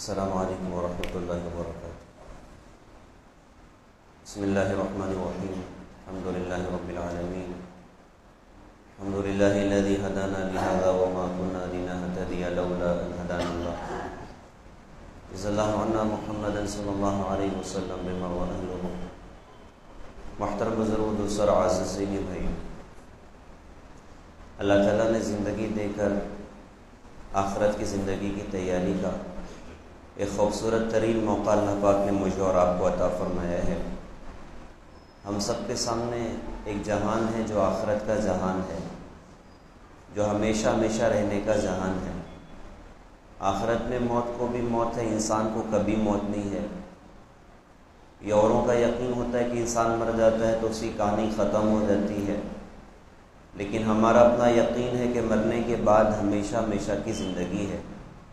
السلام علیکم ورحمۃ اللہ وبرکاتہ۔ بسم اللہ الرحمن الرحیم، الحمد للہ رب العالمین، الحمد للہ الذی ہدانا لہذا وما كنا لنہتدی لولا ان ہدانا اللہ، جزا اللہ عنا محمدا صلی اللہ علیہ وسلم بما هو اہلہ۔ محترم بزرگ دوستوں اور عزیزین بھائی، اللہ تعالیٰ نے زندگی دے کر آخرت کی زندگی کی تیاری کا ایک خوبصورت ترین موقع اللہ پاک نے مجھے اور آپ کو عطا فرمایا ہے۔ ہم سب کے سامنے ایک جہان ہے جو آخرت کا جہان ہے، جو ہمیشہ ہمیشہ رہنے کا جہان ہے۔ آخرت میں موت کو بھی موت ہے، انسان کو کبھی موت نہیں ہے۔ یہ اوروں کا یقین ہوتا ہے کہ انسان مر جاتا ہے تو اس کی کہانی ختم ہو جاتی ہے، لیکن ہمارا اپنا یقین ہے کہ مرنے کے بعد ہمیشہ ہمیشہ کی زندگی ہے،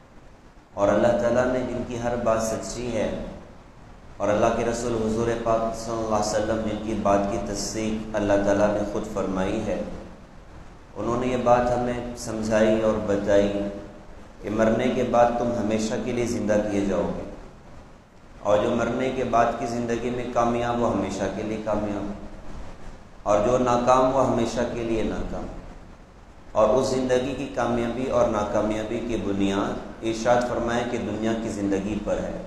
اور اللہ تعالیٰ نے جن کی ہر بات سچی ہے اور اللہ کے رسول حضور پاک صلی اللہ علیہ وسلم جن کی بات کی تصدیق اللہ تعالیٰ نے خود فرمائی ہے، انہوں نے یہ بات ہمیں سمجھائی اور بتائی کہ مرنے کے بعد تم ہمیشہ کے لیے زندہ کیے جاؤ گے، اور جو مرنے کے بعد کی زندگی میں کامیاب وہ ہمیشہ کے لیے کامیاب، اور جو ناکام وہ ہمیشہ کے لیے ناکام۔ اور اس زندگی کی کامیابی اور ناکامیابی کی بنیاد ارشاد فرمائے کہ دنیا کی زندگی پر ہے۔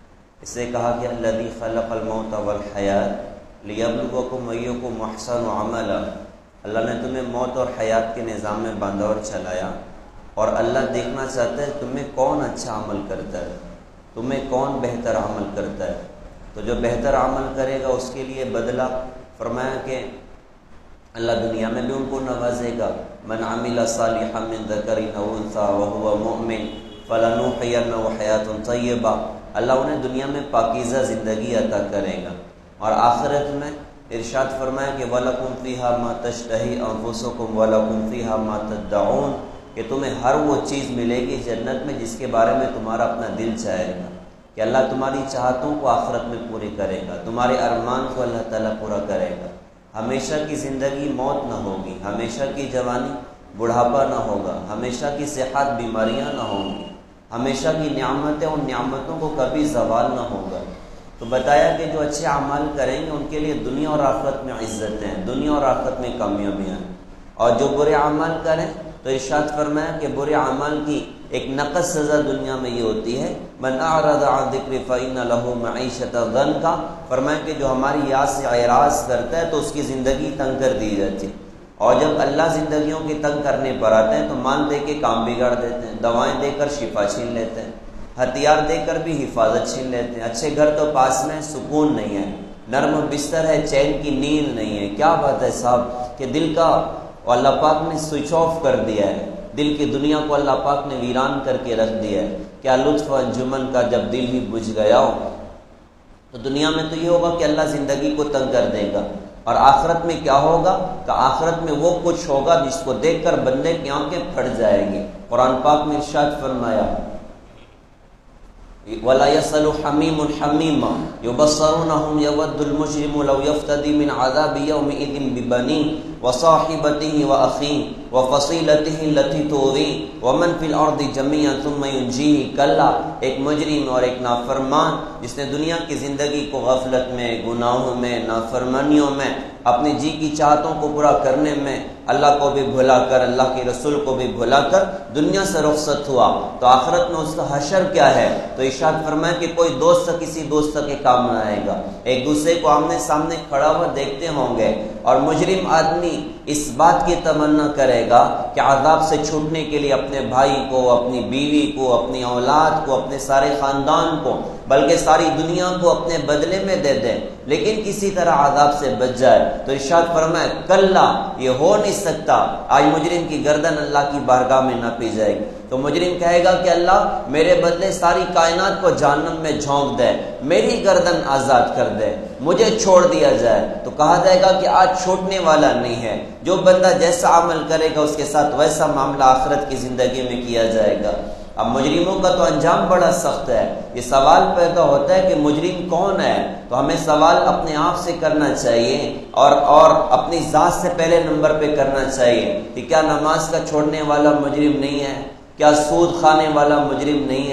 اسے کہا کہ الذی خلق الموت والحیات لیبلوکم ایکم احسن عملا، اللہ نے تمہیں موت اور حیات کے نظام میں باندھا اور چلایا، اور اللہ دیکھنا چاہتا ہے تمہیں کون اچھا عمل کرتا ہے، تمہیں کون بہتر عمل کرتا ہے۔ تو جو بہتر عمل کرے گا اس کے لیے بدلہ فرمایا کہ اللہ دنیا میں بھی ان کو نوازے گا۔ من عمل صالحا من ذکر او انثی وهو مؤمن فلنحینہ حیاۃ طیبہ، اللہ انہیں دنیا میں پاکیزہ زندگی عطا کرے گا، اور آخرت میں ارشاد فرمایا کہ وَلَكُمْ فِيهَا مَا تَشْتَهِي أَنفُسُكُمْ وَلَكُمْ فِيهَا مَا تَدَّعُونَ، کہ تمہیں ہر وہ چیز ملے گی جنت میں جس کے بارے میں تمہارا اپنا دل چاہے گا، کہ اللہ تمہاری چاہتوں کو آخرت میں پوری کرے گا، تمہارے ارمان کو اللہ تعالیٰ پورا کرے گا۔ ہمیشہ کی زندگی موت نہ ہوگی، ہمیشہ کی جوانی بڑھاپا نہ ہوگا، ہمیشہ کی صحت بیماریاں نہ ہوں گی، ہمیشہ کی نعمتیں ان نعمتوں کو کبھی زوال نہ ہوگا۔ تو بتایا کہ جو اچھے اعمال کریں گے ان کے لیے دنیا اور آخرت میں عزتیں ہیں، دنیا اور آخرت میں کامیابیاں ہیں، اور جو برے اعمال کریں تو ارشاد فرمایا کہ برے اعمال کی ایک نقص سزا دنیا میں یہ ہوتی ہے، من اعرض عن ذکر فإن له معیشۃ ضنکا، فرمایا کہ جو ہماری یاد سے اعراض کرتا ہے تو اس کی زندگی تنگ کر دی جاتی ہے، اور جب اللہ زندگیوں کی تنگ کرنے پر آتے ہیں تو مال دے کے کام بگاڑ دیتے ہیں، دوائیں دے کر شفا چھین لیتے ہیں، ہتھیار دے کر بھی حفاظت چھین لیتے ہیں، اچھے گھر تو پاس میں سکون نہیں ہے، نرم بستر ہے چین کی نیند نہیں ہے۔ کیا بات ہے صاحب کہ دل کا اللہ پاک نے سوئچ آف کر دیا ہے، دل کی دنیا کو اللہ پاک نے ویران کر کے رکھ دیا ہے۔ کیا لطف انجمن کا جب دل ہی بجھ گیا ہو، تو دنیا میں تو یہ ہوگا کہ اللہ زندگی کو تنگ کر دے گا، اور آخرت میں کیا ہوگا کہ آخرت میں وہ کچھ ہوگا جس کو دیکھ کر بندے کی آنکھیں پھٹ جائیں گی۔ قرآن پاک میں ارشاد فرمایا وَلَا يَسْأَلُ حَمِيمٌ حَمِيمًا يُبَصَّرُونَهُمْ يَوَدُّ الْمُجْرِمُ لَوْ يَفْتَدِي مِنْ عَذَابِ يَوْمِئِذٍ بِبَنِيهِ وَصَاحِبَتِهِ وَأَخِيهِ وَفَصِيلَتِهِ الَّتِي تُؤْوِيهِ وَمَنْ فِي الْأَرْضِ جَمِيعًا ثُمَّ يُنْجِيهِ کلا، ایک مجرم اور ایک نافرمان جس نے دنیا کی زندگی کو غفلت میں، گناہوں میں، نافرمانیوں میں، اپنی جی کی چاہتوں کو پورا کرنے میں اللہ کو بھی بھلا کر، اللہ کے رسول کو بھی بھلا کر دنیا سے رخصت ہوا، تو آخرت میں اس کا حشر کیا ہے؟ تو ارشاد فرمایا کہ کوئی دوست کسی دوست کے کام نہ آئے گا، ایک دوسرے کو آمنے سامنے کھڑا ہوا دیکھتے ہوں گے، اور مجرم آدمی اس بات کی تمنا کرے گا کہ عذاب سے چھوٹنے کے لیے اپنے بھائی کو، اپنی بیوی کو، اپنی اولاد کو، اپنے سارے خاندان کو، بلکہ ساری دنیا کو اپنے بدلے میں دے دے، لیکن کسی طرح عذاب سے بچ جائے۔ تو ارشاد فرمایا کلا، یہ ہو نہیں سکتا۔ آج مجرم کی گردن اللہ کی بارگاہ میں نہ پی جائے گی، تو مجرم کہے گا کہ اللہ میرے بدلے ساری کائنات کو جہنم میں جھونک دے، میری گردن آزاد کر دے، مجھے چھوڑ دیا جائے۔ تو کہا جائے گا کہ آج چھوٹنے والا نہیں ہے، جو بندہ جیسا عمل کرے گا اس کے ساتھ ویسا معاملہ آخرت کی زندگی میں کیا جائے گا۔ اب مجرموں کا تو انجام بڑا سخت ہے۔ یہ سوال پیدا ہوتا ہے کہ مجرم کون ہے، تو ہمیں سوال اپنے آپ سے کرنا چاہیے، اور اپنی ذات سے پہلے نمبر پہ کرنا چاہیے کہ کیا نماز کا چھوڑنے والا مجرم نہیں ہے؟ کیا سود کھانے والا مجرم نہیں ہے؟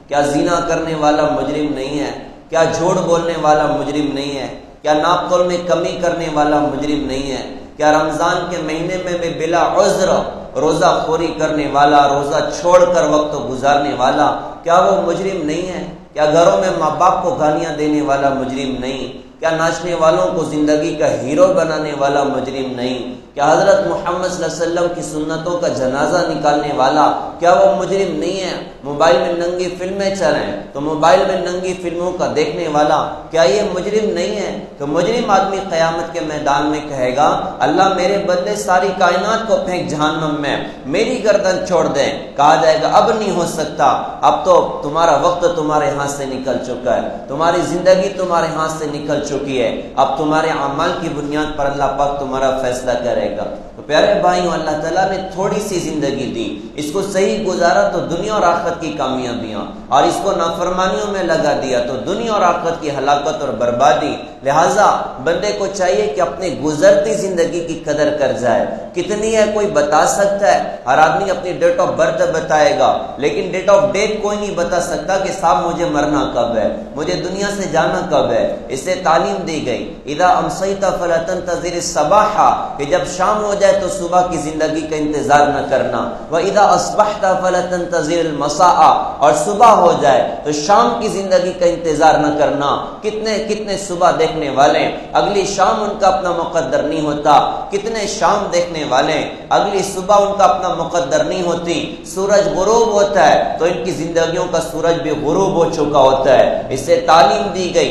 کیا زنا کرنے والا مجرم نہیں ہے؟ کیا جھوٹ بولنے والا مجرم نہیں ہے؟ کیا ناپ تول میں کمی کرنے والا مجرم نہیں ہے؟ کیا رمضان کے مہینے میں بھی بلا عذر روزہ خوری کرنے والا، روزہ چھوڑ کر وقت گزارنے والا، کیا وہ مجرم نہیں ہے؟ کیا گھروں میں ماں باپ کو گالیاں دینے والا مجرم نہیں؟ کیا ناچنے والوں کو زندگی کا ہیرو بنانے والا مجرم نہیں؟ کیا حضرت محمد صلی اللہ علیہ وسلم کی سنتوں کا جنازہ نکالنے والا کیا وہ مجرم نہیں ہے؟ موبائل میں ننگی فلمیں چلیں تو موبائل میں ننگی فلموں کا دیکھنے والا کیا یہ مجرم نہیں ہے؟ تو مجرم آدمی قیامت کے میدان میں کہے گا اللہ میرے بدلے ساری کائنات کو پھینک جہنم میں، میری گردن چھوڑ دیں۔ کہا جائے گا اب نہیں ہو سکتا، اب تو تمہارا وقت تمہارے ہاتھ سے نکل چکا ہے، تمہاری زندگی تمہارے ہاتھ سے نکل چکی ہے، اب تمہارے اعمال کی بنیاد پر اللہ پاک تمہارا فیصلہ کرے گا۔ تو پیارے بھائیوں، اللہ تعالیٰ نے تھوڑی سی زندگی دی، اس کو صحیح گزارا تو دنیا اور آخرت کی کامیابیاں، اور اس کو نافرمانیوں میں لگا دیا تو دنیا اور آخرت کی ہلاکت اور بربادی۔ لہٰذا بندے کو چاہیے کہ اپنی گزرتی زندگی کی قدر کر جائے۔ کتنی ہے کوئی بتا سکتا ہے؟ ہر آدمی اپنی ڈیٹ آف برتھ بتائے گا، لیکن ڈیٹ آف ڈیتھ کوئی نہیں بتا سکتا کہ صاحب مجھے مرنا کب ہے، مجھے دنیا سے جانا کب ہے۔ اس سے تعلیم دی گئی اذا امسیت فلا تنتظر الصباح، کہ جب شام ہو جائے تو صبح کی زندگی کا انتظار نہ کرنا، واذا اصبحت فلا تنتظر المساء، اور صبح ہو جائے تو شام کی زندگی کا انتظار نہ کرنا۔ کتنے صبح دیکھنے والے اگلی شام ان کا اپنا مقدر نہیں ہوتا، کتنے شام دیکھنے والے اگلی صبح ان کا اپنا مقدر نہیں ہوتی۔ سورج غروب ہوتا ہے تو ان کی زندگیوں کا سورج بھی غروب ہو چکا ہوتا ہے۔ اس سے تعلیم دی گئی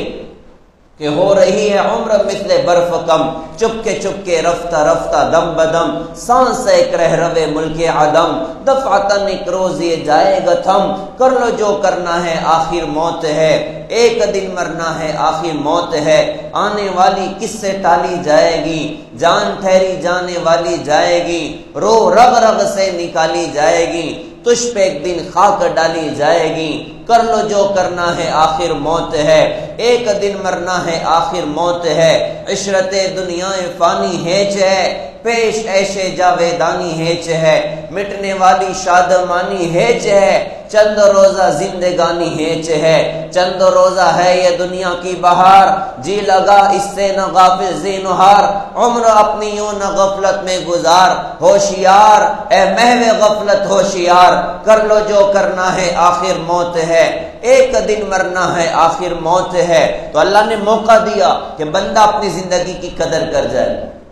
کہ ہو رہی ہے عمر مثل برف کم، چپ کے رفتہ رفتہ دم بدم، سانس ایک رہ روے ملک عدم، دفعتن ایک روز یہ جائے گا تھم، کر لو جو کرنا ہے آخر موت ہے، ایک دن مرنا ہے آخر موت ہے، آنے والی کس سے ٹالی جائے گی، جان ٹھہری جانے والی جائے گی، رو رگ رگ سے نکالی جائے گی، تجھ پہ ایک دن خاک ڈالی جائے گی، کر لو جو کرنا ہے آخر موت ہے، ایک دن مرنا ہے آخر موت ہے، عشرت دنیا فانی ہیچ ہے، پیش ایشے جاویدانی ہیچ ہے، مٹنے والی شادمانی ہیچ ہے، چند روزہ زندگانی ہیچ ہے، چند روزہ ہے یہ دنیا کی بہار، جی لگا اس سے نہ غافل زینہار، عمر اپنی یوں نہ غفلت میں گزار، ہوشیار اے محو غفلت ہوشیار، کر لو جو کرنا ہے آخر موت ہے، ایک دن مرنا ہے آخر موت ہے۔ تو اللہ نے موقع دیا کہ بندہ اپنی زندگی کی قدر کر جائے۔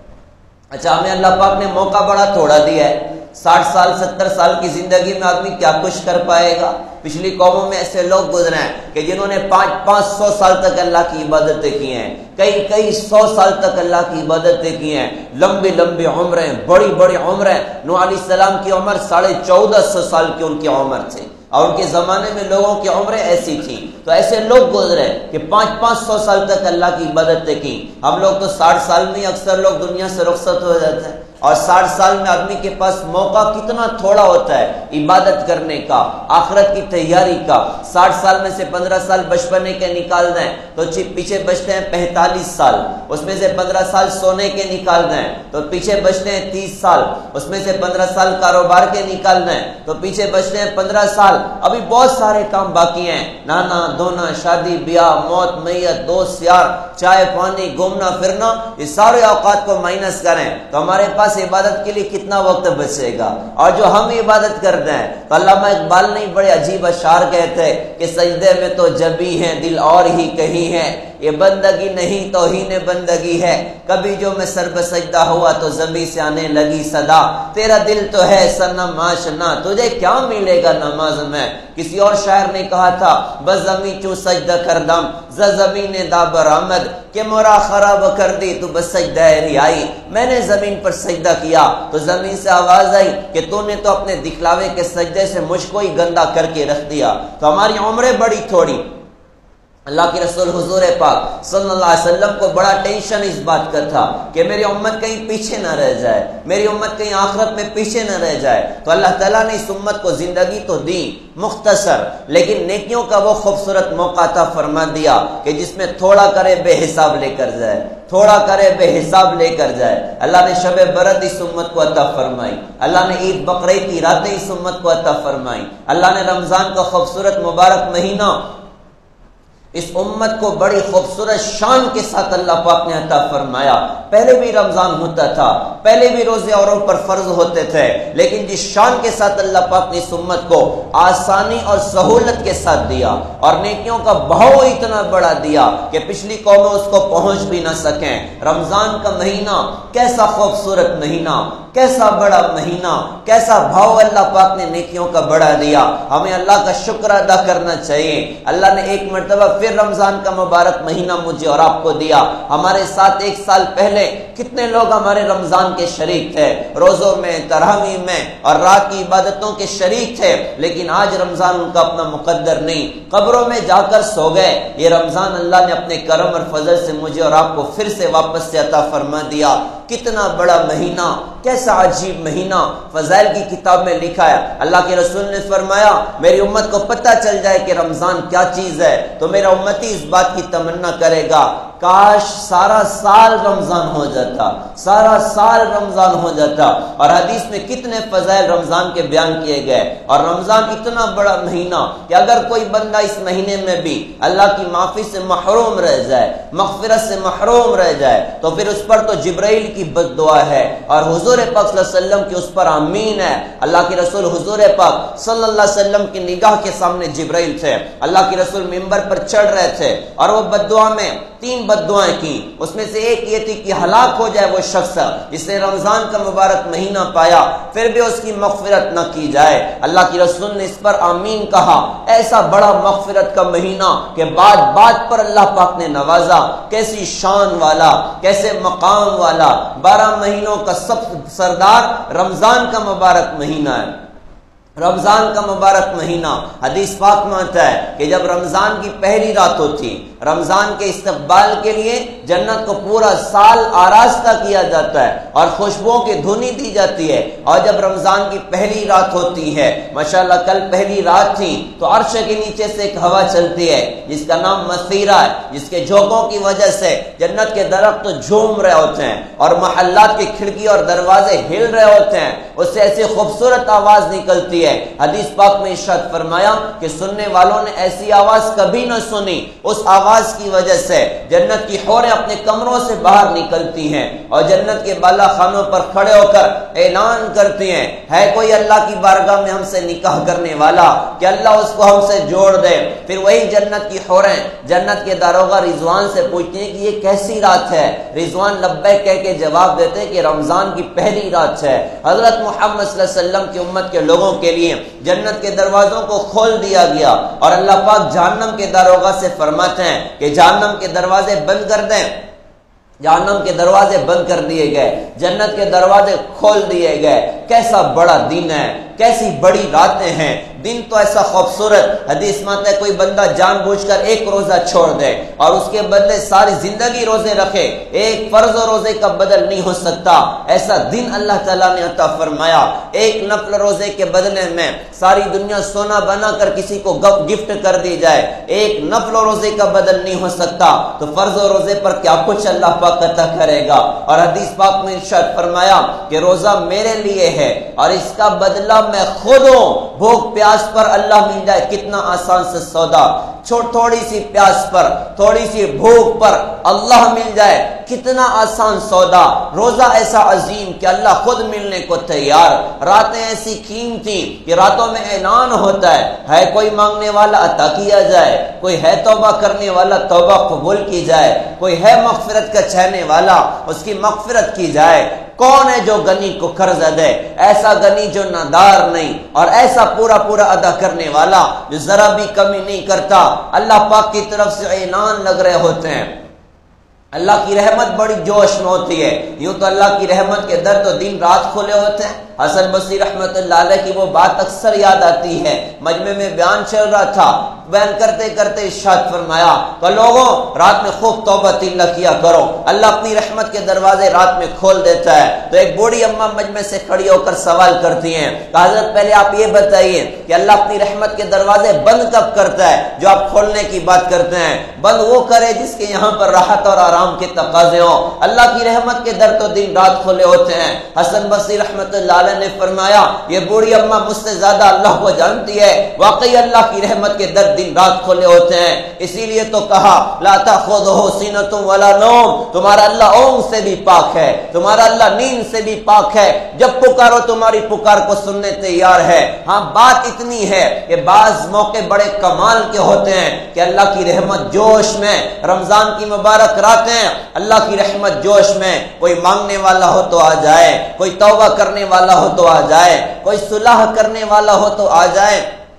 اچھا، ہمیں اللہ پاک نے موقع بڑا تھوڑا دیا ہے، 60 سال 70 سال کی زندگی میں آدمی کیا کچھ کر پائے گا؟ پچھلی قوموں میں ایسے لوگ گزرے ہیں کہ جنہوں نے 500 سال تک اللہ کی عبادتیں کی ہیں، کئی 100 سال تک اللہ کی عبادتیں کی ہیں، لمبی عمریں، بڑی عمریں۔ نوح علیہ السلام کی عمر 1450 سال کی ان کی عمر تھی، اور ان کے زمانے میں لوگوں کی عمریں ایسی تھیں۔ تو ایسے لوگ گزرے کہ 500 سال تک اللہ کی عبادتیں کی۔ ہم لوگ تو 60 سال میں اکثر لوگ دنیا سے رخصت ہو جاتے ہیں، اور 60 سال میں آدمی کے پاس موقع کتنا تھوڑا ہوتا ہے عبادت کرنے کا، آخرت کی تیاری کا۔ 60 سال میں سے 15 سال بچپنے کے نکال دیں تو پیچھے بچتے ہیں 45 سال، اس میں سے 15 سال سونے کے نکال دیں تو پیچھے بچتے ہیں 30 سال، اس میں سے 15 سال کاروبار کے نکال دیں تو پیچھے بچتے ہیں 15 سال۔ ابھی بہت سارے کام باقی ہیں، نانا دھونا، شادی بیاہ، موت میت، دوست یار، چائے پانی، گھومنا پھرنا، یہ سارے اوقات کو مائنس کریں تو ہمارے پاس عبادت کے لیے کتنا وقت بچے گا؟ اور جو ہم عبادت کرتے ہیں تو علامہ اقبال نے بڑے عجیب اشعار کہتے ہیں کہ سجدے میں تو جبی ہیں دل اور ہی کہیں ہے، یہ بندگی نہیں توہین بندگی ہے، کبھی جو میں سر بسجدہ ہوا تو زمین سے آنے لگی صدا، تیرا دل تو ہے صنم آشنا، تجھے کیا ملے گا نماز میں؟ کسی اور شاعر نے کہا تھا بس زمین چوں سجدہ کردم ز زمین دا برآمد، کہ مورا خراب کر دی تو بس سجدہ ریائی، میں نے زمین پر سجدہ کیا تو زمین سے آواز آئی کہ تو نے تو اپنے دکھلاوے کے سجدے سے مجھ کو ہی گندا کر کے رکھ دیا۔ تو ہماری عمریں بڑی تھوڑی، اللہ کے رسول حضور پاک صلی اللہ علیہ وسلم کو بڑا ٹینشن اس بات کا تھا کہ میری امت کہیں پیچھے نہ رہ جائے، میری امت کہیں آخرت میں پیچھے نہ رہ جائے. تو اللہ تعالیٰ نے اس امت کو زندگی تو دی مختصر، لیکن نیکیوں کا وہ خوبصورت موقع عطا فرما دیا کہ جس میں تھوڑا کرے بے حساب لے کر جائے، تھوڑا کرے بے حساب لے کر جائے. اللہ نے شب برات اس امت کو عطا فرمائی، اللہ نے عید بقرعید کی راتیں اس امت کو عطا فرمائی، اللہ نے رمضان کا خوبصورت مبارک مہینہ اس امت کو بڑی خوبصورت شان کے ساتھ اللہ پاک نے عطا فرمایا. پہلے بھی رمضان ہوتا تھا، پہلے بھی روزے اوروں پر فرض ہوتے تھے، لیکن جس شان کے ساتھ اللہ پاک نے اس امت کو آسانی اور سہولت کے ساتھ دیا اور نیکیوں کا بہاؤ اتنا بڑا دیا کہ پچھلی قومیں اس کو پہنچ بھی نہ سکیں. رمضان کا مہینہ کیسا خوبصورت مہینہ، کیسا بڑا مہینہ، کیسا بھاؤ اللہ پاک نے نیکیوں کا بڑا دیا. ہمیں اللہ کا شکر ادا کرنا چاہیے. اللہ نے ایک مرتبہ پھر رمضان کا مبارک مہینہ مجھے اور آپ کو دیا. ہمارے ساتھ ایک سال پہلے کتنے لوگ ہمارے رمضان کے شریک تھے، روزوں میں، تراویح میں اور رات کی عبادتوں کے شریک تھے، لیکن آج رمضان ان کا اپنا مقدر نہیں، قبروں میں جا کر سو گئے. یہ رمضان اللہ نے اپنے کرم اور فضل سے مجھے اور آپ کو پھر سے واپس سے عطا فرما دیا. کتنا بڑا مہینہ، کیسا عجیب مہینہ. فضائل کی کتاب میں لکھا ہے، اللہ کے رسول نے فرمایا میری امت کو پتہ چل جائے کہ رمضان کیا چیز ہے تو میرا امتی اس بات کی تمنا کرے گا کاش سارا سال رمضان ہو جاتا، سارا سال رمضان ہو جاتا. اور حدیث میں کتنے فضائل رمضان کے بیان کیے گئے. اور رمضان اتنا بڑا مہینہ کہ اگر کوئی بندہ اس مہینے میں بھی اللہ کی معافی سے محروم رہ جائے، مغفرت سے محروم رہ جائے، تو پھر اس پر تو جبرائیل کی بد دعا ہے اور حضور پاک صلی اللہ علیہ وسلم کی اس پر آمین ہے. اللہ کے رسول حضور پاک صلی اللہ علیہ وسلم کی نگاہ کے سامنے جبرائیل تھے. اللہ کے رسول منبر پر چڑھ رہے تھے اور وہ بد دعا میں 3 بد دعائیں کی. اس میں سے ایک یہ تھی کہ ہلاک ہو جائے وہ شخص جس نے رمضان کا مبارک مہینہ پایا پھر بھی اس کی مغفرت نہ کی جائے. اللہ کے رسول نے اس پر آمین کہا. ایسا بڑا مغفرت کا مہینہ کہ بات بات پر اللہ پاک نے نوازا. کیسی شان والا، کیسے مقام والا، 12 مہینوں کا سب سردار رمضان کا مبارک مہینہ ہے. رمضان کا مبارک مہینہ حدیث پاک میں آتا ہے کہ جب رمضان کی پہلی رات ہوتی، رمضان کے استقبال کے لیے جنت کو پورا سال آراستہ کیا جاتا ہے اور خوشبوؤں کی دھنی دی جاتی ہے. اور جب رمضان کی پہلی رات ہوتی ہے، ماشاءاللہ کل پہلی رات تھی، تو عرش کے نیچے سے ایک ہوا چلتی ہے جس کا نام مسیرہ ہے، جس کے جھونکوں کی وجہ سے جنت کے درخت جھوم رہے ہوتے ہیں اور محلات کی کھڑکی اور دروازے ہل رہے ہوتے ہیں. اس سے ایسی خوبصورت آواز نکلتی ہے. حدیث پاک میں ارشاد فرمایا کہ سننے والوں نے ایسی آواز کبھی نہ سنی. اس آواز کی وجہ سے جنت کی حوریں اپنے کمروں سے باہر نکلتی ہیں اور جنت کے بالا خانوں پر کھڑے ہو کر اعلان کرتی ہیں ہے کوئی اللہ کی بارگاہ میں ہم سے نکاح کرنے والا کہ اللہ اس کو ہم سے جوڑ دے. پھر وہی جنت کی حوریں جنت کے داروغہ رضوان سے پوچھتی ہیں کہ یہ کیسی رات ہے. رضوان لبیک کہہ کے جواب دیتے ہیں کہ رمضان کی پہلی رات ہے. حضرت محمد صلی اللہ علیہ وسلم کی امت کے لوگوں کے لیے جنت کے دروازوں کو کھول دیا گیا اور اللہ پاک جہنم کے داروغہ سے فرماتے ہیں کہ جہنم کے دروازے بند کر دیں. جہنم کے دروازے بند کر دیے گئے، جنت کے دروازے کھول دیے گئے. کیسا بڑا دن ہے، کیسی بڑی راتیں ہیں. دن تو ایسا خوبصورت، حدیث میں آتا ہے کوئی بندہ جان بوجھ کر ایک روزہ چھوڑ دے اور اس کے بدلے ساری زندگی روزے رکھے، ایک فرض و روزے کا بدل نہیں ہو سکتا. ایسا دن اللہ تعالیٰ نے عطا فرمایا. ایک نفل روزے کے بدلے میں ساری دنیا سونا بنا کر کسی کو گفٹ کر دی جائے، ایک نفل روزے کا بدل نہیں ہو سکتا. تو فرض و روزے پر کیا کچھ اللہ پاک عطا کرے گا. اور حدیث پاک میں ارشاد فرمایا کہ روزہ میرے لیے ہے اور اس کا بدلہ میں خود ہوں. بھوک پیاس پر اللہ مل جائے کتنا آسان سے سودا. تھوڑی سی پیاس پر، تھوڑی سی بھوک پر اللہ مل جائے کتنا آسان سودا. روزہ ایسا عظیم کہ اللہ خود ملنے کو تیار. راتیں ایسی قیمتی کہ راتوں میں اعلان ہوتا ہے کوئی مانگنے والا عطا کیا جائے، کوئی ہے توبہ کرنے والا توبہ قبول کی جائے، کوئی ہے مغفرت کا چاہنے والا اس کی مغفرت کی جائے. کون ہے جو غنی کو قرض دے؟ ایسا غنی جو نادار نہیں اور ایسا پورا ادا کرنے والا جو ذرا بھی کمی نہیں کرتا. اللہ پاک کی طرف سے اعلان لگ رہے ہوتے ہیں. اللہ کی رحمت بڑی جوش میں ہوتی ہے. یوں تو اللہ کی رحمت کے در تو دن رات کھلے ہوتے ہیں حسن بصری رحمت اللہ علیہ کی وہ بات اکثر یاد آتی ہے. مجمع میں بیان چل رہا تھا, بیان کرتے کرتے ارشاد فرمایا کہ لوگوں رات میں خوب توبۃ اللہ کیا کرو, اللہ اپنی رحمت کے دروازے رات میں کھول دیتا ہے. تو ایک بوڑھی اماں مجمع سے کھڑی ہو کر سوال کرتی ہیں کہ حضرت پہلے آپ یہ بتائیے کہ اللہ اپنی رحمت کے دروازے بند کب کرتا ہے؟ جو آپ کھولنے کی بات کرتے ہیں, بند وہ کرے جس کے یہاں پر راحت اور آرام کے تقاضے ہوں. اللہ کی رحمت کے در تو دن رات کھلے ہوتے ہیں. حسن بصری رحمت اللہ علیہ نے فرمایا یہ بوڑھی اماں مجھ سے زیادہ اللہ کو جانتی ہے, واقعی اللہ کی رحمت کے در دن رات کھلے ہوتے ہیں. اسی لیے تو کہا لا تاخذہ سینۃ ولا نوم, تمہارا اللہ اونگ سے بھی پاک ہے, تمہارا اللہ نیند سے بھی پاک ہے. جب پکارو تمہاری پکار کو سننے تیار ہے. ہاں بات اتنی ہے کہ بعض موقع بڑے کمال کے ہوتے ہیں کہ اللہ کی رحمت جوش میں, رمضان کی مبارک راتیں اللہ کی رحمت جوش میں, کوئی مانگنے والا ہو تو آ جائے, کوئی توبہ کرنے والا ہو تو آ جائے, کوئی صلح کرنے والا ہو تو آ جائے.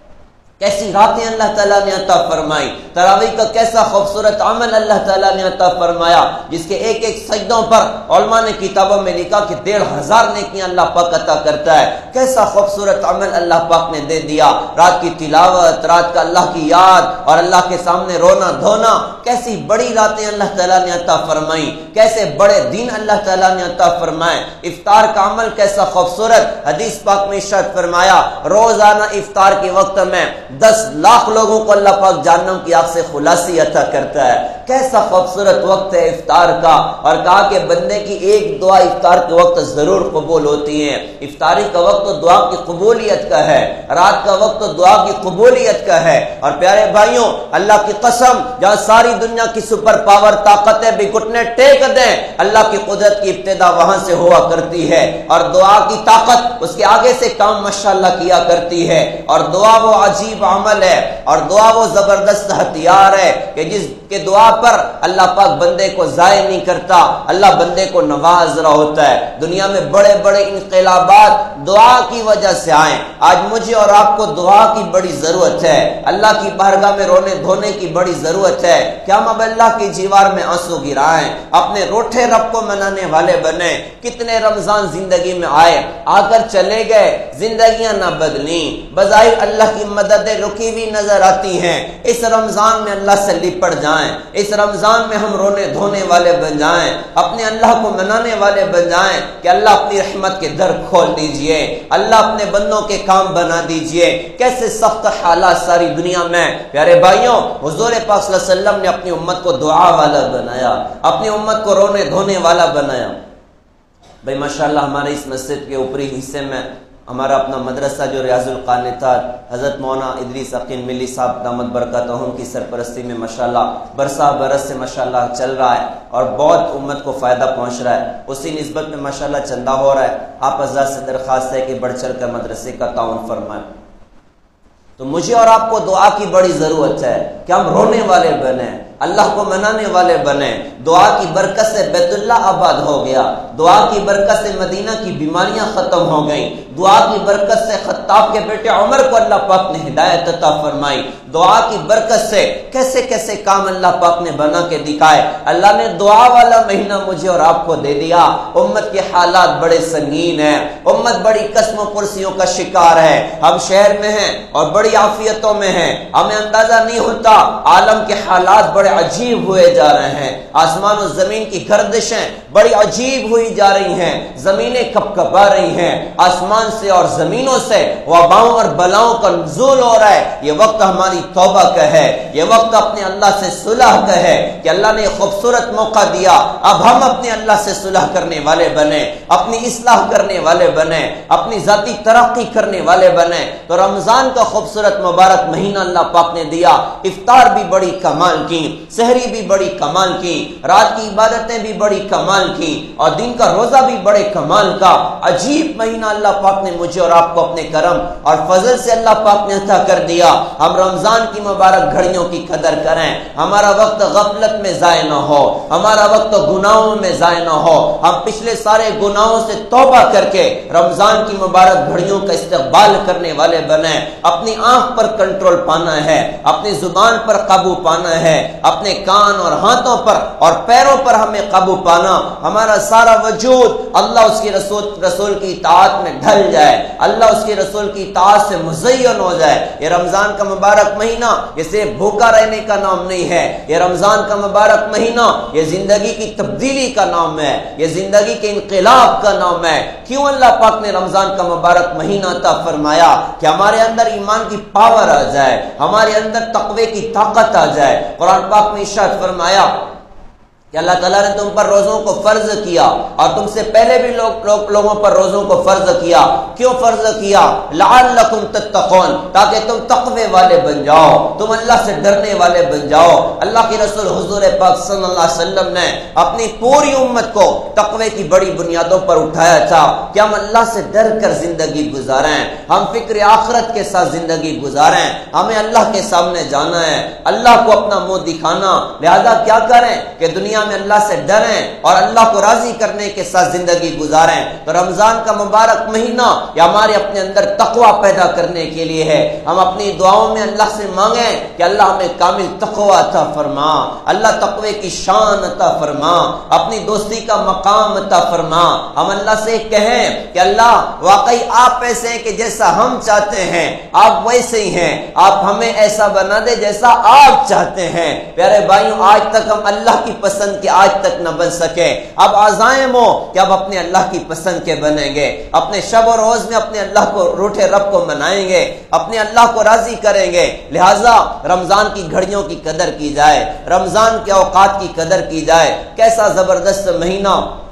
کیسی راتیں اللہ تعالیٰ نے عطا فرمائی. تراویح کا کیسا خوبصورت عمل اللہ تعالیٰ نے عطا فرمایا, جس کے ایک ایک سجدوں پر علماء نے کتابوں میں لکھا کہ 1500 نیکیاں اللہ پاک عطا کرتا ہے. کیسا خوبصورت عمل اللہ پاک نے دے دیا. رات کی تلاوت, رات کا اللہ کی یاد اور اللہ کے سامنے رونا دھونا, کیسی بڑی راتیں اللہ تعالیٰ نے عطا فرمائی, کیسے بڑے دن اللہ تعالیٰ نے عطا فرمائے. افطار کا عمل کیسا خوبصورت. حدیث پاک میں ارشاد فرمایا روزانہ افطار کے وقت میں 10 لاکھ لوگوں کو اللہ پاک جہنم کی آگ سے خلاصی عطا کرتا ہے. کیسا خوبصورت وقت ہے افطار کا. اور کہا کہ بندے کی ایک دعا افطار کے وقت ضرور قبول ہوتی ہے. افطاری کا وقت تو دعا کی قبولیت کا ہے, رات کا وقت تو دعا کی قبولیت کا ہے. اور پیارے بھائیوں اللہ کی قسم, جہاں ساری دنیا کی سپر پاور طاقتیں بھی گھٹنے ٹیک دیں, اللہ کی قدرت کی ابتدا وہاں سے ہوا کرتی ہے. اور دعا کی طاقت اس کے آگے سے کام ماشاءاللہ کیا کرتی ہے. اور دعا وہ عجیب عمل ہے, اور دعا وہ زبردست ہتھیار ہے کہ جس کے دعا پر اللہ پاک بندے کو ضائع نہیں کرتا, اللہ بندے کو نواز رہا ہوتا ہے. دنیا میں بڑے بڑے انقلابات دعا کی وجہ سے آئے. آج مجھے اور آپ کو دعا کی بڑی ضرورت ہے, اللہ کی بارگاہ میں رونے دھونے کی بڑی ضرورت ہے کہ ہم اب اللہ کی جیوار میں آنسو گرائیں, اپنے روٹھے رب کو منانے والے بنیں. کتنے رمضان زندگی میں آئے, آ کر چلے گئے, زندگیاں نہ بدلیں, بظاہر اللہ کی مدد رکی ہوئی نظر آتی ہیں. اس رمضان میں اللہ سے لپٹ جائیں, اس رمضان میں ہم رونے دھونے والے بن جائیں, اپنے اللہ کو منانے والے بن جائیں کہ اللہ اپنی رحمت کے در کھول دیجئے, اللہ اپنے بندوں کے کام بنا دیجئے. کیسے سخت حالات ساری دنیا میں. پیارے بھائیوں حضور پاک صلی اللہ علیہ وسلم نے اپنی امت کو دعا والا بنایا, اپنی امت کو رونے دھونے والا بنایا. بھائی ماشاءاللہ ہمارے اس مسجد کے اوپری حصے میں ہمارا اپنا مدرسہ جو ریاض القانتات حضرت مولانا ادریس عقیل ملی صاحب دامت برکاتہم کی سرپرستی میں ماشاءاللہ برسہ برس سے ماشاءاللہ چل رہا ہے اور بہت امت کو فائدہ پہنچ رہا ہے. اسی نسبت میں ماشاءاللہ چندہ ہو رہا ہے. آپ حضرات سے درخواست ہے کہ بڑھ چڑھ کر مدرسے کا تعاون فرمائیں. تو مجھے اور آپ کو دعا کی بڑی ضرورت ہے کہ ہم رونے والے بنیں, اللہ کو منانے والے بنے. دعا کی برکت سے بیت اللہ آباد ہو گیا, دعا کی برکت سے مدینہ کی بیماریاں ختم ہو گئیں, دعا کی برکت سے خطاب کے بیٹے عمر کو اللہ پاک نے ہدایت عطا فرمائی. دعا کی برکت سے کیسے کیسے کام اللہ پاک نے بنا کے دکھائے. اللہ نے دعا والا مہینہ مجھے اور آپ کو دے دیا. امت کے حالات بڑے سنگین ہیں, امت بڑی قسم و پرسیوں کا شکار ہے. ہم شہر میں ہیں اور بڑی عافیتوں میں ہیں, ہمیں اندازہ نہیں ہوتا عالم کے حالات بڑے عجیب ہوئے جا رہے ہیں. آسمان و زمین کی گردشیں بڑی عجیب ہوئی جا رہی ہیں, زمینیں کپ کپا رہی ہیں, آسمان سے اور زمینوں سے وباؤں اور بلاؤں کا نزول ہو رہا ہے. یہ وقت ہماری توبہ کا ہے, یہ وقت اپنے اللہ سے صلح کا ہے کہ اللہ نے خوبصورت موقع دیا. اب ہم اپنے اللہ سے صلح کرنے والے بنے, اپنی اصلاح کرنے والے بنے, اپنی ذاتی ترقی کرنے والے بنے. تو رمضان کا خوبصورت مبارک مہینہ اللہ پاک نے دیا. افطار بھی بڑی کمال کی, سحری بھی بڑی کمال کی, رات کی عبادتیں بھی بڑی کمال کی, اور دن کا روزہ بھی بڑے کمال کا. عجیب مہینہ اللہ پاک نے مجھے اور آپ کو اپنے کرم اور فضل سے اللہ پاک نے عطا کر دیا. ہم رمضان کی مبارک گھڑیوں کی قدر کریں, ہمارا وقت غفلت میں ضائع نہ ہو, ہمارا وقت گناہوں میں ضائع نہ ہو. ہم پچھلے سارے گناہوں سے توبہ کر کے رمضان کی مبارک گھڑیوں کا استقبال کرنے والے بنیں. اپنی آنکھ پر کنٹرول پانا ہے, اپنی زبان پر قابو پانا ہے, اپنے کان اور ہاتھوں پر اور پیروں پر ہمیں قابو پانا، ہمارا سارا وجود اللہ اس کے رسول کی اطاعت میں ڈھل جائے، اللہ اس کے رسول کی اطاعت سے مزین ہو جائے۔ یہ رمضان کا مبارک مہینہ یہ صرف بھوکا رہنے کا نام نہیں ہے، یہ رمضان کا مبارک مہینہ یہ زندگی کی تبدیلی کا نام ہے، یہ زندگی کے انقلاب کا نام ہے۔ کیوں اللہ پاک نے رمضان کا مبارک مہینہ عطا فرمایا؟ کہ ہمارے اندر ایمان کی پاور آ جائے، ہمارے اندر تقوی کی طاقت آ جائے۔ قرآن پاک میں ارشاد فرمایا کہ اللہ تعالیٰ نے تم پر روزوں کو فرض کیا اور تم سے پہلے بھی لوگوں پر روزوں کو فرض کیا۔ کیوں فرض کیا؟ لعلکم تتقون، تاکہ تم تقوی والے بن جاؤ، تم اللہ سے ڈرنے والے بن جاؤ۔ اللہ کے رسول حضور پاک صلی اللہ علیہ وسلم نے اپنی پوری امت کو تقوی کی بڑی بنیادوں پر اٹھایا تھا کہ ہم اللہ سے ڈر کر زندگی گزاریں، ہم فکر آخرت کے ساتھ زندگی گزاریں، ہمیں اللہ کے سامنے جانا ہے، اللہ کو اپنا منہ دکھانا۔ لہذا کیا کریں کہ دنیا میں اللہ سے ڈریں اور اللہ کو راضی کرنے کے ساتھ زندگی گزاریں۔ تو رمضان کا مبارک مہینہ یہ ہمارے اپنے اندر تقوی پیدا کرنے کے لیے ہے۔ ہم اپنی دعاؤں میں اللہ سے مانگیں کہ اللہ ہمیں کامل تقوی عطا فرما، اللہ تقوی کی شان عطا فرما، اپنی دوستی کا مقام عطا فرما۔ ہم اللہ سے کہیں کہ اللہ واقعی آپ ایسے ہیں کہ جیسا ہم چاہتے ہیں آپ ویسے ہی ہیں، آپ ہمیں ایسا بنا دے جیسا آپ چاہتے ہیں۔ پیارے بھائیوں، آج تک ہم اللہ کی پسند کہ آج تک نہ بن سکے، اب عزائم ہو کہ اب اپنے اللہ کی پسند کے بنیں گے، اپنے شب و روز میں اپنے اللہ کو روٹھے رب کو منائیں گے، اپنے اللہ کو راضی کریں گے۔ لہٰذا رمضان کی گھڑیوں کی قدر کی جائے، رمضان کے اوقات کی قدر کی جائے۔ کیسا زبردست مہینہ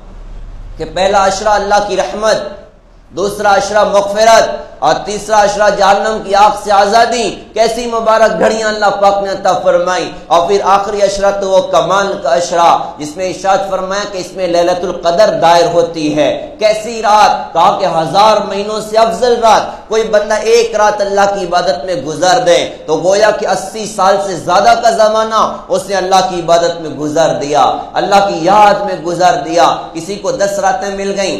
کہ پہلا عشرہ اللہ کی رحمت، دوسرا عشرہ مغفرت اور تیسرا عشرہ جہنم کی آگ سے آزادی۔ کیسی مبارک گھڑیاں اللہ پاک نے عطا فرمائی۔ اور پھر آخری عشرہ تو وہ کمال کا عشرہ جس میں ارشاد فرمایا کہ اس میں لیلۃ القدر دائر ہوتی ہے۔ کیسی رات؟ کہا کہ 1000 مہینوں سے افضل رات۔ کوئی بندہ ایک رات اللہ کی عبادت میں گزار دے تو گویا کہ 80 سال سے زیادہ کا زمانہ اس نے اللہ کی عبادت میں گزار دیا، اللہ کی یاد میں گزار دیا۔ کسی کو 10 راتیں مل گئیں،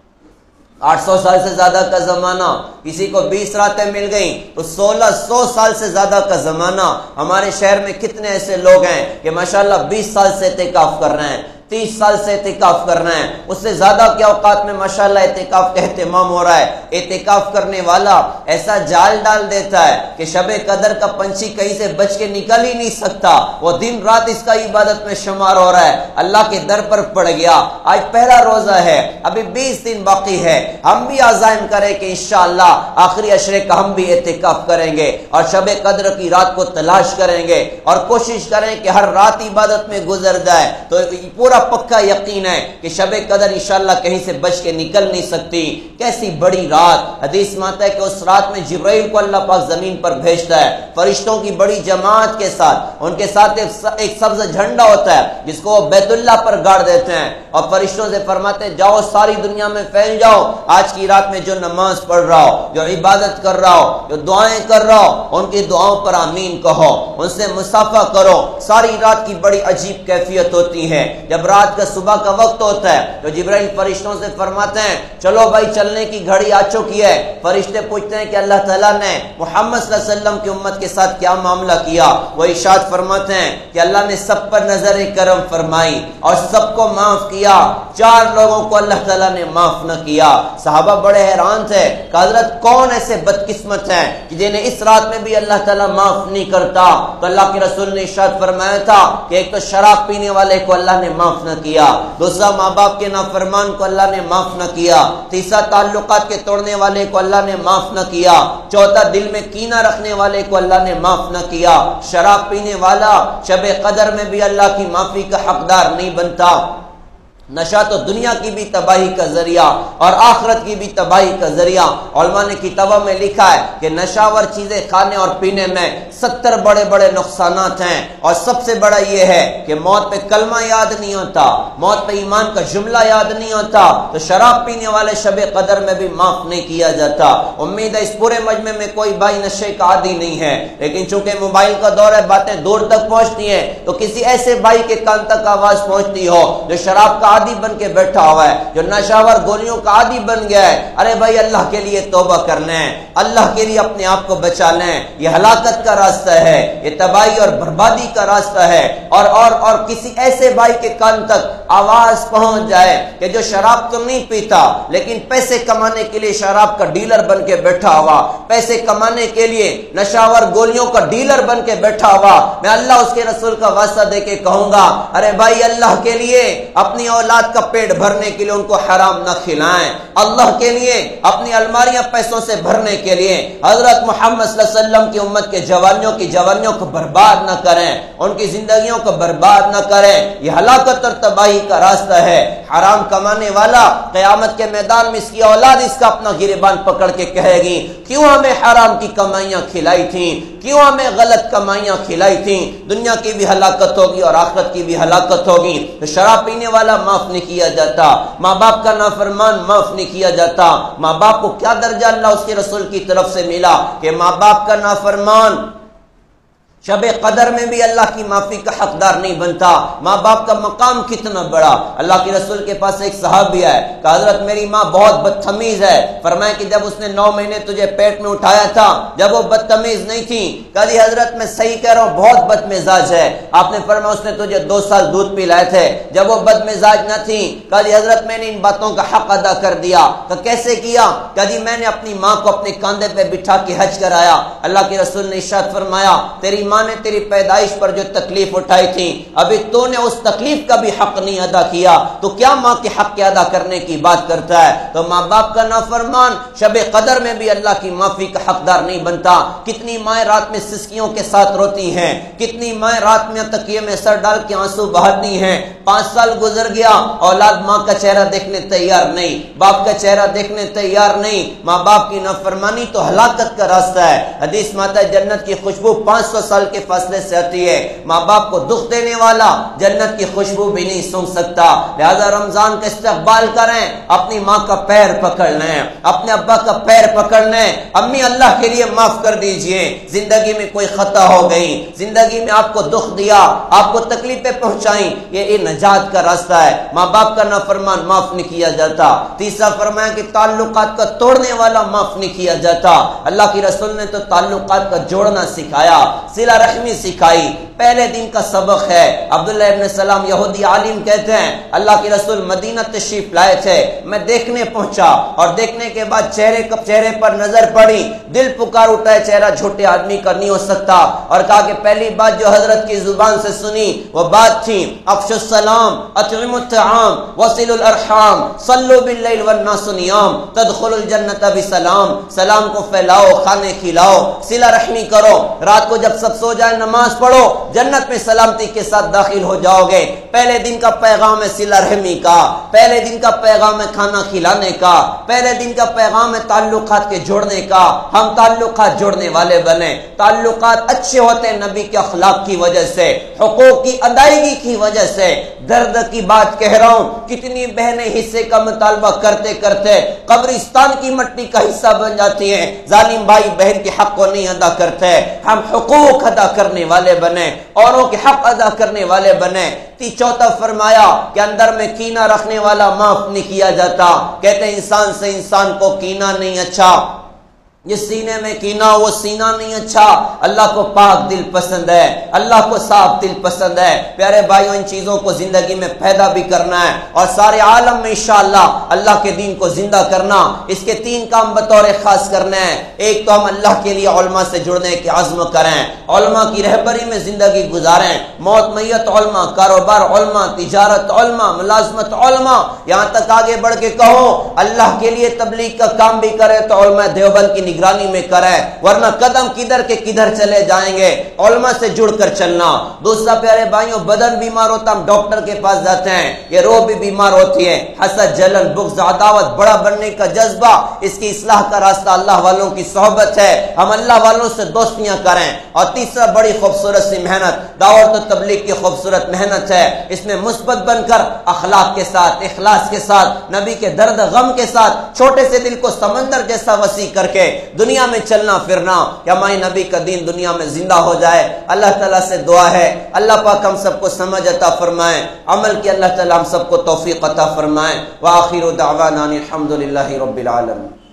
800 سال سے زیادہ کا زمانہ، کسی کو 20 راتیں مل گئیں تو 1600 سال سے زیادہ کا زمانہ۔ ہمارے شہر میں کتنے ایسے لوگ ہیں کہ ماشاءاللہ 20 سال سے اعتکاف کر رہے ہیں، 30 سال سے اعتکاف کر رہے ہیں، اس سے زیادہ کے اوقات میں ماشاءاللہ اعتکاف کا اہتمام ہو رہا ہے۔ اعتکاف کرنے والا ایسا جال ڈال دیتا ہے کہ شب قدر کا پنچھی کہیں سے بچ کے نکل ہی نہیں سکتا، وہ دن رات اس کا عبادت میں شمار ہو رہا ہے، اللہ کے در پر پڑ گیا۔ آج پہلا روزہ ہے، ابھی 20 دن باقی ہے، ہم بھی عزائم کریں کہ انشاءاللہ آخری عشرے کا ہم بھی اعتکاف کریں گے اور شب قدر کی رات کو تلاش کریں گے اور کوشش کریں کہ ہر رات عبادت میں گزر جائے۔ تو پورا پکا یقین ہے کہ شب قدر انشاءاللہ کہیں سے بچ کے نکل نہیں سکتی۔ کیسی بڑی رات! حدیث میں آتا ہے کہ اس رات میں جبرائیل کو اللہ پاک زمین پر بھیجتا ہے فرشتوں کی بڑی جماعت کے ساتھ، ان کے ساتھ ایک سبز جھنڈا ہوتا ہے جس کو وہ بیت اللہ پر گاڑ دیتے ہیں اور فرشتوں سے فرماتے ہیں جاؤ ساری دنیا میں پھیل جاؤ، آج کی رات میں جو نماز پڑھ رہا ہو، جو عبادت کر رہا ہو، جو دعائیں کر رہا ہو، ان کی دعاؤں پر آمین کہو، ان سے مصافحہ کرو۔ ساری رات کی بڑی عجیب کیفیت ہوتی ہے۔ جب رات کا صبح کا وقت ہوتا ہے تو جبرائیل فرشتوں سے فرماتے ہیں چلو بھائی چلنے کی گھڑی آ چکی ہے۔ فرشتے پوچھتے ہیں کہ اللہ تعالیٰ نے محمد صلی اللہ علیہ وسلم کی امت کے ساتھ کیا معاملہ کیا؟ وہ ارشاد فرماتے ہیں کہ اللہ نے سب پر نظر کرم فرمائی اور سب کو معاف کیا، 4 لوگوں کو اللہ تعالیٰ نے معاف نہ کیا۔ صحابہ بڑے حیران تھے کہ حضرت کون ایسے بدقسمت ہیں کہ جنہیں اس رات میں بھی اللہ تعالیٰ معاف نہیں کرتا؟ تو اللہ کے رسول نے ارشاد فرمایا تھا کہ ایک تو شراب پینے والے کو اللہ نے معاف نہ کیا، دوسرا ماں باپ کے نافرمان کو اللہ نے معاف نہ کیا، تیسرا تعلقات کے توڑنے والے کو اللہ نے معاف نہ کیا، چوتھا دل میں کینہ رکھنے والے کو اللہ نے معاف نہ کیا۔ شراب پینے والا شب قدر میں بھی اللہ کی معافی کا حقدار نہیں بنتا۔ نشہ تو دنیا کی بھی تباہی کا ذریعہ اور آخرت کی بھی تباہی کا ذریعہ۔ علماء نے کتابوں میں لکھا ہے کہ نشاور چیزیں کھانے اور پینے میں 70 بڑے بڑے نقصانات ہیں، اور سب سے بڑا یہ ہے کہ موت پہ کلمہ یاد نہیں ہوتا، موت پہ ایمان کا جملہ یاد نہیں ہوتا، تو شراب پینے والے شب قدر میں بھی معاف نہیں کیا جاتا۔ امید ہے اس پورے مجمع میں کوئی بھائی نشے کا عادی نہیں ہے، لیکن چونکہ موبائل کا دور ہے باتیں دور تک پہنچتی ہیں، تو کسی ایسے بھائی کے کان تک آواز پہنچتی ہو جو شراب کا عادی بن کے بیٹھا ہوا ہے، جو نشاور گولیوں کا عادی بن گیا ہے، ارے بھائی اللہ کے لیے توبہ کرنا ہے، اللہ کے لیے اپنے آپ کو بچا لیں۔ یہ ہلاکت کا راستہ ہے، یہ تباہی اور بربادی کا راستہ ہے۔ اور کسی ایسے بھائی کے کان تک آواز پہنچ جائے کہ جو شراب تو نہیں پیتا لیکن پیسے کمانے کے لیے شراب کا ڈیلر بن کے بیٹھا ہوا، پیسے کمانے کے لیے نشاور گولیوں کا ڈیلر بن کے بیٹھا ہوا، میں اللہ اس کے رسول کا واسطہ دے کے کہوں گا، ارے بھائی اللہ کے لیے اپنی اولاد کا پیٹ بھرنے کے لیے ان کو حرام نہ کھلائیں، اللہ کے لیے اپنی الماریاں پیسوں سے بھرنے کے لیے حضرت محمد صلی اللہ علیہ وسلم کی امت کے جوانیوں کو برباد نہ کریں، ان کی زندگیوں کو برباد نہ کریں۔ یہ ہلاکت اور تباہی کا راستہ ہے۔ حرام کمانے والا قیامت کے میدان میں اس کی اولاد اس کا اپنا گریبان پکڑ کے کہے گی، کیوں ہمیں حرام کی کمائیاں کھلائی تھیں، کیوں ہمیں غلط کمائیاں کھلائی تھیں۔ دنیا کی بھی ہلاکت ہوگی اور آخرت کی بھی ہلاکت ہوگی۔ تو شراب پینے والا معاف نہیں کیا جاتا، ماں باپ کا نافرمان معاف نہیں کیا جاتا۔ ماں باپ کو کیا درجہ اللہ اس کے رسول کی طرف سے ملا کہ ماں باپ کا نافرمان شب قدر میں بھی اللہ کی معافی کا حقدار نہیں بنتا۔ ماں باپ کا مقام کتنا بڑا۔ اللہ کے رسول کے پاس ایک صحابی ہے کہ حضرت میری ماں بہت بدتمیز ہے، فرمایا کہ جب اس نے 9 مہینے تجھے پیٹ میں اٹھایا تھا جب وہ بدتمیز نہیں تھی؟ کہا جی حضرت میں صحیح کہہ رہا ہوں، بہت بد مزاج ہے۔ آپ نے فرمایا اس نے تجھے 2 سال دودھ پلائے تھے جب وہ بد مزاج نہ تھی؟ کہا جی حضرت میں نے ان باتوں کا حق ادا کر دیا۔ کہ کیسے کیا؟ کہا جی میں نے اپنی ماں کو اپنے کاندھے پہ بٹھا کے حج کرایا۔ اللہ کے رسول نے ارشاد فرمایا تیری ماں نے تیری پیدائش پر جو تکلیف اٹھائی تھی ابھی تو نے اس تکلیف کا بھی حق نہیں ادا کیا، تو کیا ماں کے حق کے ادا کرنے کی بات کرتا ہے؟ تو ماں باپ کا نافرمان شب قدر میں بھی اللہ کی معافی کا حقدار نہیں بنتا۔ کتنی مائیں رات میں سسکیوں کے ساتھ روتی ہیں، کتنی مائیں رات میں تکیے میں سر ڈال کے آنسو بہاتی ہیں۔ 5 سال گزر گیا، اولاد ماں کا چہرہ دیکھنے تیار نہیں، باپ کا چہرہ دیکھنے تیار نہیں۔ ماں باپ کی نافرمانی تو ہلاکت کا راستہ ہے۔ حدیث میں آتا ہے جنت کی خوشبو 500 سال کے فاصلے سے آتی ہے۔ ماں باپ کو دکھ دینے والا جنت کی خوشبو بھی نہیں سونگ سکتا۔ لہذا رمضان کا استقبال کریں، اپنی ماں کا پیر پکڑ لیں، اپنے ابا کا پیر پکڑ لیں۔ امی اللہ کے لیے معاف کر دیجئے، زندگی میں کوئی خطا ہو گئی، زندگی میں آپ کو دکھ دیا، آپ کو تکلیفیں پہنچائیں، یہ نجات کا راستہ ہے۔ ماں باپ کا نافرمان معاف نہیں کیا جاتا۔ تیسرا فرمایا کہ تعلقات کا توڑنے والا معاف نہیں کیا جاتا۔ اللہ کی رسول نے تو تعلقات کا جوڑنا سکھایا، صلہ رحمی سکھائی۔ پہلے دن کا سبق ہے، عبداللہ ابن سلام یہودی عالم کہتے ہیں اللہ کے رسول مدینہ تشریف لائے تھے، میں دیکھنے پہنچا اور دیکھنے کے بعد چہرے پر نظر پڑی، دل پکار اٹھا ہے چہرہ چھوٹے آدمی کا نہیں ہو سکتا، اور کہا کہ پہلی بات جو حضرت کی زبان سے سنی وہ بات تھی افشوا السلام اطعموا الطعام وصلوا الارحام صلوا باللیل والناس نیام تدخلوا الجنۃ بسلام۔ سلام کو پھیلاؤ، کھانے کھلاؤ، صلہ رحمی کرو، رات کو جب سب سو جائے نماز پڑھو، جنت میں سلامتی کے ساتھ داخل ہو جاؤ گے۔ پہلے دن کا پیغام ہے صلہ رحمی کا، پہلے دن کا پیغام ہے کھانا کھلانے کا، پہلے دن کا پیغام ہے تعلقات کے جوڑنے کا۔ ہم تعلقات جوڑنے والے بنے۔ تعلقات اچھے ہوتے ہیں نبی کے اخلاق کی وجہ سے، حقوق کی ادائیگی کی وجہ سے۔ درد کی بات کہہ رہا ہوں، کتنی بہنیں حصے کا مطالبہ کرتے کرتے قبرستان کی مٹی کا حصہ بن جاتی ہیں، ظالم بھائی بہن کے حق کو نہیں ادا کرتے۔ ہم حقوق ادا کرنے والے بنے، اوروں کے حق ادا کرنے والے بنے۔ چوتھا فرمایا کہ اندر میں کینہ رکھنے والا معاف نہیں کیا جاتا۔ کہتے ہیں انسان سے انسان کو کینہ نہیں اچھا، جس سینے میں کینہ وہ سینہ نہیں اچھا۔ اللہ کو پاک دل پسند ہے، اللہ کو صاف دل پسند ہے۔ پیارے بھائیوں ان چیزوں کو زندگی میں پیدا بھی کرنا ہے اور سارے عالم میں انشاءاللہ اللہ کے دین کو زندہ کرنا۔ اس کے 3 کام بطور خاص کرنے ہیں۔ ایک تو ہم اللہ کے لیے علماء سے جڑنے کے عزم کریں، علماء کی رہبری میں زندگی گزاریں، موت میت علماء، کاروبار علماء، تجارت علماء، ملازمت علماء، یہاں تک آگے بڑھ کے کہو اللہ کے لیے تبلیغ کا کام بھی کرے تو علماء دیوبند کی نگرانی میں کریں، ورنہ قدم کدھر کے کدھر چلے جائیں گے۔ علماء سے جڑ کر چلنا۔ دوسرا پیارے بھائیوں بدن بیمار ہوتا ہم ڈاکٹر کے پاس جاتے ہیں، یہ روح بھی بیمار ہوتی ہے، حسد جلن بغض عداوت بڑا بننے کا جذبہ، اس کی اصلاح کا راستہ اللہ والوں کی صحبت ہے، ہم اللہ والوں سے دوستیاں کریں۔ اور تیسرا بڑی خوبصورت سی محنت دعوت و تبلیغ کی خوبصورت محنت ہے، اس میں مثبت بن کر اخلاق کے ساتھ اخلاص کے ساتھ نبی کے درد غم کے ساتھ چھوٹے سے دل کو سمندر جیسا وسیع کر کے دنیا میں چلنا پھرنا یا ہمارے نبی کا دین دنیا میں زندہ ہو جائے۔ اللہ تعالیٰ سے دعا ہے اللہ پاک ہم سب کو سمجھ عطا فرمائے، عمل کی اللہ تعالیٰ ہم سب کو توفیق عطا فرمائے۔ وآخر دعوانا الحمد للہ رب العالمین۔